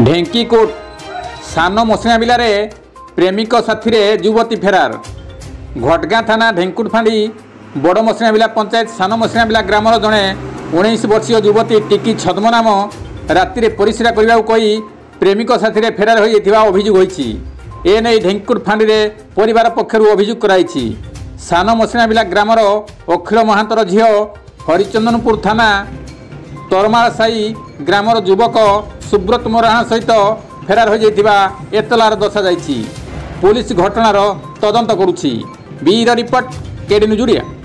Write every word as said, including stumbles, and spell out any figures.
ढेंकीकोट सान मसिणाबिलार प्रेमिक साथी युवती फेरार। घटगाँ थाना ढेंकुटफांडी बड़ मसिणाबिला पंचायत सान मसिणाबिला ग्रामर जड़े उन्नीस वर्षीय युवती टिकी छद्म नाम राति परिस्रा करने को कही प्रेमिक साथी फेरार होता अभियोग होती। एने ढेंकुटफांडी परिवार पक्षर अभियोग कराई। सान मसिणाबिला ग्रामर अखिल महांतर झील हरिचंदनपुर थाना तरमाल साई ग्रामर युवक सुब्रत मराणा सहित फेरार हो जाइथिबा एतलार दर्शा जाइछि। पुलिस घटनार तदंत करुछि। Bir report KD News Odia.